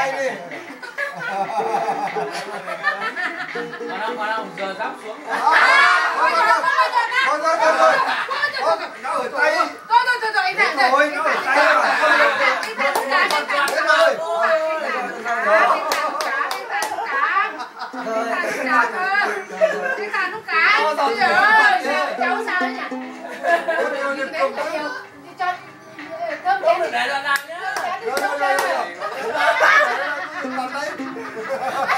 tay đi. Mà đâu giờ giáp xuống. Thôi, nó ở tay. Thôi, anh thả Thôi, nó ở tay mà. Cháu sao đấy nhỉ? Cơm Để ra ăn nhá.